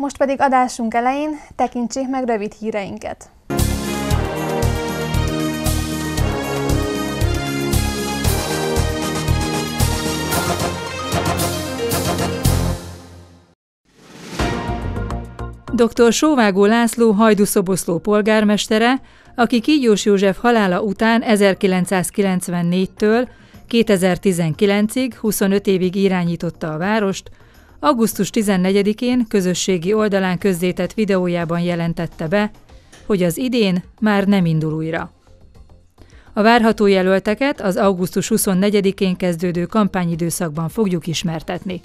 Most pedig adásunk elején tekintsék meg rövid híreinket. Dr. Sóvágó László Hajdú-Szoboszló polgármestere, aki Kígyós József halála után 1994-től 2019-ig 25 évig irányította a várost, augusztus 14-én közösségi oldalán közzétett videójában jelentette be, hogy az idén már nem indul újra. A várható jelölteket az augusztus 24-én kezdődő kampányidőszakban fogjuk ismertetni.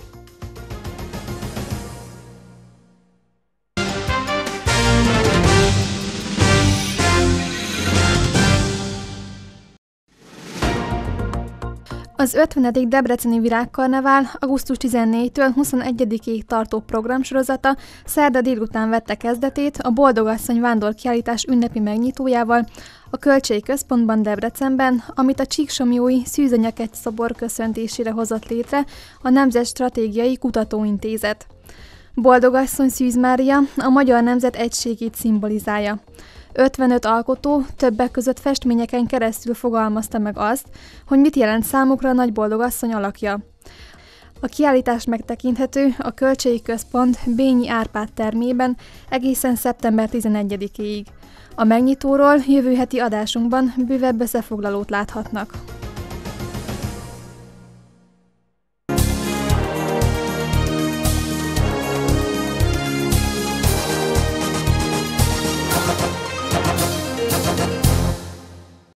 Az 50. Debreceni Virágkarnevál augusztus 14-től 21-ig tartó programsorozata szerda délután vette kezdetét a Boldogasszony vándorkiállítás ünnepi megnyitójával a Kölcsei Központban Debrecenben, amit a Csíksomlyói Szűz-Anyakegy szobor köszöntésére hozott létre a Nemzetstratégiai Kutatóintézet. Boldogasszony Szűz Mária a magyar nemzet egységét szimbolizálja. 55 alkotó többek között festményeken keresztül fogalmazta meg azt, hogy mit jelent számukra a Nagy Boldogasszony alakja. A kiállítás megtekinthető a Kölcsei Központ Bényi Árpád termében egészen szeptember 11-ig. A megnyitóról jövő heti adásunkban bővebb összefoglalót láthatnak.